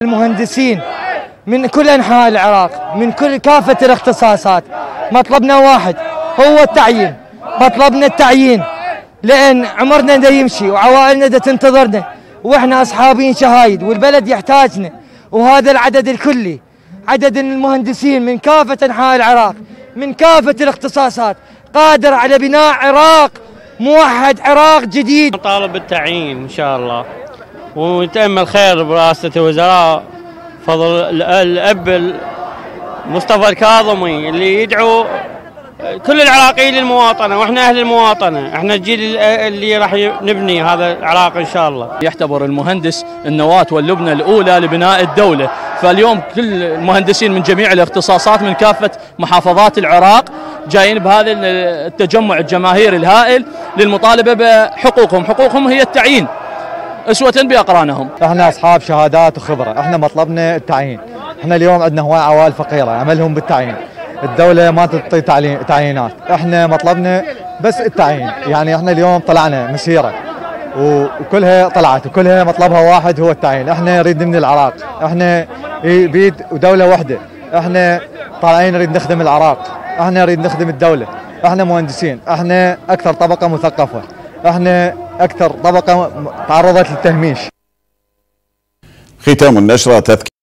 المهندسين من كل أنحاء العراق، من كل كافة الاختصاصات، مطلبنا واحد هو التعيين. مطلبنا التعيين لأن عمرنا دا يمشي وعوائلنا دا تنتظرنا، وإحنا أصحابين شهايد والبلد يحتاجنا. وهذا العدد الكلي، عدد المهندسين من كافة أنحاء العراق، من كافة الاختصاصات، قادر على بناء عراق موحد، عراق جديد. نطالب بالتعيين إن شاء الله، ونتأمل خير برئاسة الوزراء فضل الأب مصطفى الكاظمي اللي يدعو كل العراقيين للمواطنة، واحنا أهل المواطنة، احنا الجيل اللي راح نبني هذا العراق إن شاء الله. يعتبر المهندس النواة واللبنة الأولى لبناء الدولة، فاليوم كل المهندسين من جميع الاختصاصات من كافة محافظات العراق جايين بهذا التجمع الجماهيري الهائل للمطالبة بحقوقهم. حقوقهم هي التعيين أسوة بأقرانهم. احنا أصحاب شهادات وخبرة، احنا مطلبنا التعيين. احنا اليوم عندنا هواي عوائل فقيرة عملهم بالتعيين، الدولة ما تعطي تعيينات، احنا مطلبنا بس التعيين. يعني احنا اليوم طلعنا مسيرة وكلها طلعت وكلها مطلبها واحد هو التعيين. احنا نريد نبني العراق، احنا بيد ودولة واحدة، احنا طالعين نريد نخدم العراق، احنا نريد نخدم الدولة، احنا مهندسين، احنا اكثر طبقة مثقفة، احنا اكثر طبقة تعرضت للتهميش. ختام النشرة تذكير